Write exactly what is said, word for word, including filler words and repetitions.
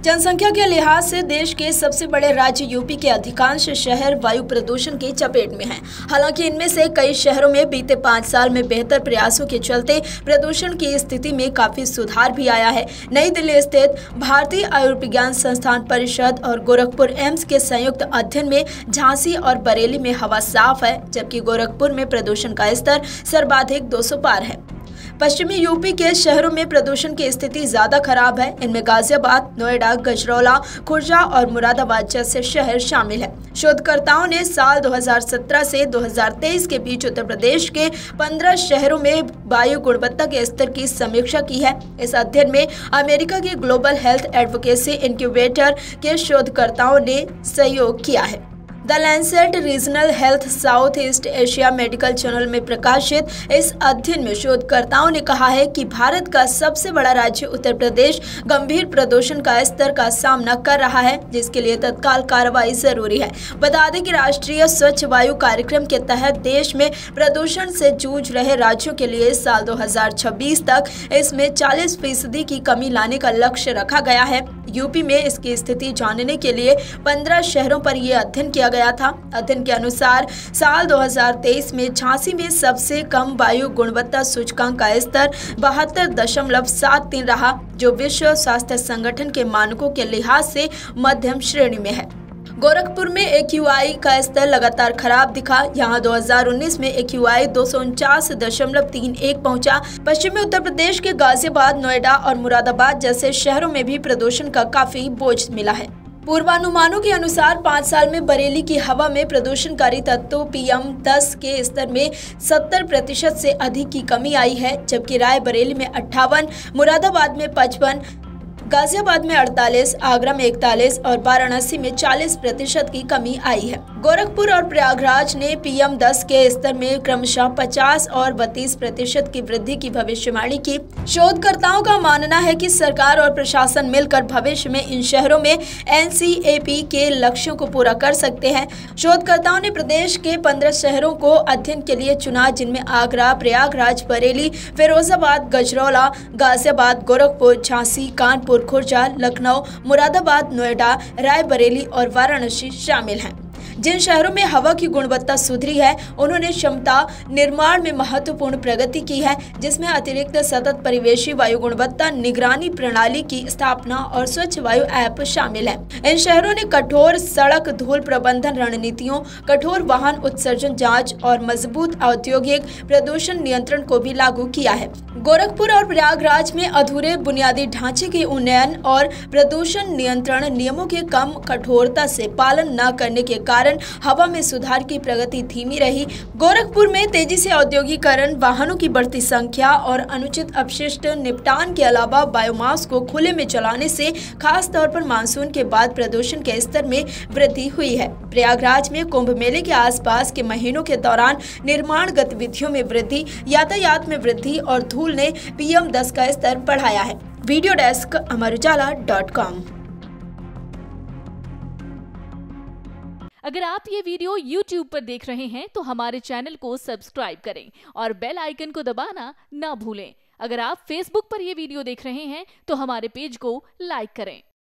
जनसंख्या के लिहाज से देश के सबसे बड़े राज्य यूपी के अधिकांश शहर वायु प्रदूषण की चपेट में हैं। हालांकि इनमें से कई शहरों में बीते पाँच साल में बेहतर प्रयासों के चलते प्रदूषण की स्थिति में काफी सुधार भी आया है। नई दिल्ली स्थित भारतीय आयुर्विज्ञान संस्थान परिषद और गोरखपुर एम्स के संयुक्त अध्ययन में झांसी और बरेली में हवा साफ है, जबकि गोरखपुर में प्रदूषण का स्तर सर्वाधिक दो सौ पार है। पश्चिमी यूपी के शहरों में प्रदूषण की स्थिति ज्यादा खराब है। इनमें गाजियाबाद, नोएडा, गजरौला, खुर्जा और मुरादाबाद जैसे शहर शामिल हैं। शोधकर्ताओं ने साल दो हज़ार सत्रह से दो हज़ार तेईस के बीच उत्तर प्रदेश के पंद्रह शहरों में वायु गुणवत्ता के स्तर की समीक्षा की है। इस अध्ययन में अमेरिका के ग्लोबल हेल्थ एडवोकेसी इनक्यूबेटर के शोधकर्ताओं ने सहयोग किया है। The Lancet regional health South East Asia medical journal में प्रकाशित इस अध्ययन में शोधकर्ताओं ने कहा है कि भारत का सबसे बड़ा राज्य उत्तर प्रदेश गंभीर प्रदूषण का स्तर का सामना कर रहा है, जिसके लिए तत्काल कार्रवाई जरूरी है। बता दें कि राष्ट्रीय स्वच्छ वायु कार्यक्रम के तहत देश में प्रदूषण से जूझ रहे राज्यों के लिए साल दो हज़ार छब्बीस तक इसमें चालीस फीसदी की कमी लाने का लक्ष्य रखा गया है। यूपी में इसकी स्थिति जानने के लिए पंद्रह शहरों पर यह अध्ययन किया गया था। अध्ययन के अनुसार साल दो हज़ार तेईस में झांसी में सबसे कम वायु गुणवत्ता सूचकांक का स्तर बहत्तर दशमलव सात तीन रहा, जो विश्व स्वास्थ्य संगठन के मानकों के लिहाज से मध्यम श्रेणी में है। गोरखपुर में ए क्यू आई का स्तर लगातार खराब दिखा। यहाँ दो हज़ार उन्नीस में ए क्यू आई दो सौ उनचास दशमलव तीन एक पहुंचा। पश्चिमी उत्तर प्रदेश के गाजियाबाद, नोएडा और मुरादाबाद जैसे शहरों में भी प्रदूषण का काफी बोझ मिला है। पूर्वानुमानों के अनुसार पाँच साल में बरेली की हवा में प्रदूषणकारी तत्वों पी एम दस के स्तर में सत्तर प्रतिशत से अधिक की कमी आई है, जबकि रायबरेली में अट्ठावन, मुरादाबाद में पचपन, गाजियाबाद में अड़तालीस, आगरा में इकतालीस और वाराणसी में चालीस प्रतिशत की कमी आई है। गोरखपुर और प्रयागराज ने पी एम दस के स्तर में क्रमशः पचास और बत्तीस प्रतिशत की वृद्धि की भविष्यवाणी की। शोधकर्ताओं का मानना है कि सरकार और प्रशासन मिलकर भविष्य में इन शहरों में एन सी ए पी के लक्ष्यों को पूरा कर सकते हैं। शोधकर्ताओं ने प्रदेश के पंद्रह शहरों को अध्ययन के लिए चुना, जिनमें आगरा, प्रयागराज, बरेली, फिरोजाबाद, गजरौला, गाजियाबाद, गोरखपुर, झांसी, कानपुर, खुर्जा, लखनऊ, मुरादाबाद, नोएडा, रायबरेली और वाराणसी शामिल हैं। जिन शहरों में हवा की गुणवत्ता सुधरी है, उन्होंने क्षमता निर्माण में महत्वपूर्ण प्रगति की है, जिसमें अतिरिक्त सतत परिवेशी वायु गुणवत्ता निगरानी प्रणाली की स्थापना और स्वच्छ वायु ऐप शामिल है। इन शहरों ने कठोर सड़क धूल प्रबंधन रणनीतियों, कठोर वाहन उत्सर्जन जांच और मजबूत औद्योगिक प्रदूषण नियंत्रण को भी लागू किया है। गोरखपुर और प्रयागराज में अधूरे बुनियादी ढांचे के उन्नयन और प्रदूषण नियंत्रण नियमों के कम कठोरता से पालन न करने के कारण हवा में सुधार की प्रगति धीमी रही। गोरखपुर में तेजी से औद्योगिकरण, वाहनों की बढ़ती संख्या और अनुचित अपशिष्ट निपटान के अलावा बायोमास को खुले में जलाने से खास तौर पर मानसून के बाद प्रदूषण के स्तर में वृद्धि हुई है। प्रयागराज में कुंभ मेले के आसपास के महीनों के दौरान निर्माण गतिविधियों में वृद्धि, यातायात में वृद्धि और धूल ने पी एम दस का स्तर बढ़ाया है। Video desk Amar Ujala dot com. अगर आप ये वीडियो यूट्यूब पर देख रहे हैं तो हमारे चैनल को सब्सक्राइब करें और बेल आइकन को दबाना ना भूलें। अगर आप फेसबुक पर ये वीडियो देख रहे हैं तो हमारे पेज को लाइक करें।